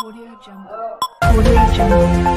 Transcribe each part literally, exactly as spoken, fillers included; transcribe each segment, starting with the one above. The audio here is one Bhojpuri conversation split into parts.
Audio Jungle. Audio Jungle.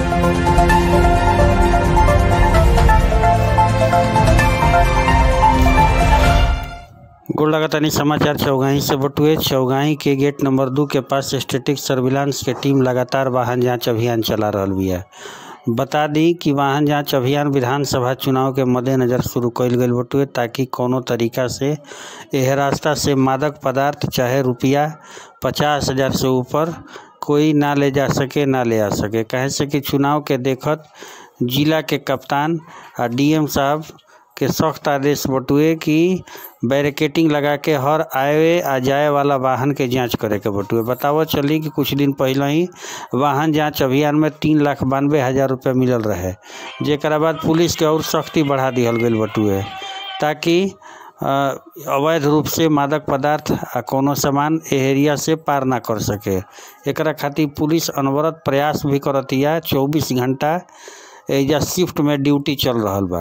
गोल लगातानी समाचार चौगाई से बटुए। चौगाई के गेट नंबर दो के पास स्टैटिक सर्विलांस के टीम लगातार वाहन जांच अभियान चला रही बिया। बता दी कि वाहन जांच अभियान विधानसभा चुनाव के मद्देनजर शुरू कइल गइल बटुए, ताकि कोनो तरीका से एह रास्ता से मादक पदार्थ चाहे रुपया पचास हजार से ऊपर कोई ना ले जा सके ना ले आ सके। कहे से कि चुनाव के देखत जिला के कप्तान और डीएम साहब के सख्त आदेश बटुए कि बैरिकेटिंग लगा के हर आए आ जाए वाला वाहन के जांच करे के बटुए। बतावो चली कि कुछ दिन पहले ही वाहन जांच अभियान में तीन लाख बानवे हजार रुपया मिलल रहे, जेकरा बाद पुलिस के और सख्ती बढ़ा दिहल गई बटुए, ताकि अवैध रूप से मादक पदार्थ आ कोनो सामान एरिया से पार ना कर सके। एकरा खातिर पुलिस अनवरत प्रयास भी करतिया। चौबीस घंटा एजा शिफ्ट में ड्यूटी चल रहा बा।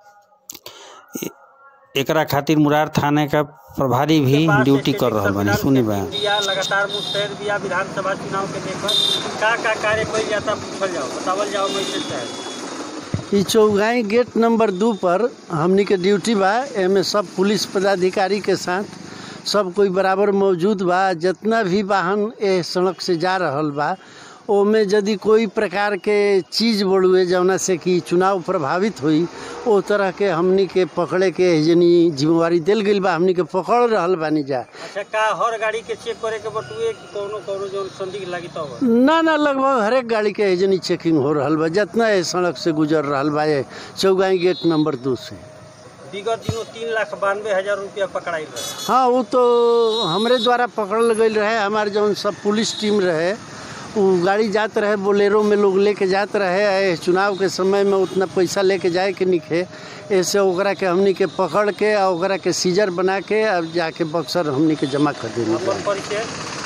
एकरा खातिर मुरार थाने का प्रभारी भी ड्यूटी कर रहा बानी। सुनी बा लगातार मुस्तैद बिया विधानसभा चुनाव के देखत का का कार्य कइल जाता पूछल जाओ, बतावल जाओ। मैसेज चाहे ई चौगाई गेट नंबर दो पर हमनी के ड्यूटी बा। एमे सब पुलिस पदाधिकारी के साथ सब कोई बराबर मौजूद बा। जितना भी वाहन ए सड़क से जा रहल बा ओमे यदि कोई प्रकार के चीज़ बढ़ुए जौना से कि चुनाव प्रभावित हुई, ओ तरह के हमनी के पकड़े के जनी जिम्मेवारी दिल गई बा। हमनी के पकड़ रहल बानी जा। अच्छा, का हर गाड़ी के चेक करे के बटुए कि कोनो कोनो जो संदिग्ध लगी तो ना ना लगभग हर एक गाड़ी के जनी चेकिंग हो रहल बा जितना ए सड़क से गुजर रहल बा चौगाई गेट नंबर दो से। विगत दिनों तीन लाख बानवे हजार रुपया पकड़ाई रहे। हाँ, वो तो हमरे द्वारा पकड़ल गई रहे। हमारे जौन सब पुलिस टीम रहे वो गाड़ी जात रहे, बोलेरो में लोग लेके जात रहे। चुनाव के समय में उतना पैसा लेके जाए के निखे, ऐसे ओकरा के हमनी के पकड़ के और ओकरा के सीजर बना के अब जाके बक्सर हमनी के जमा कर देने।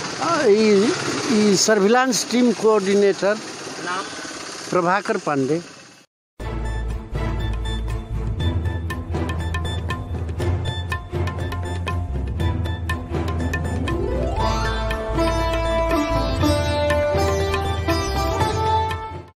ई सर्विलांस टीम कोऑर्डिनेटर नाम प्रभाकर पांडे।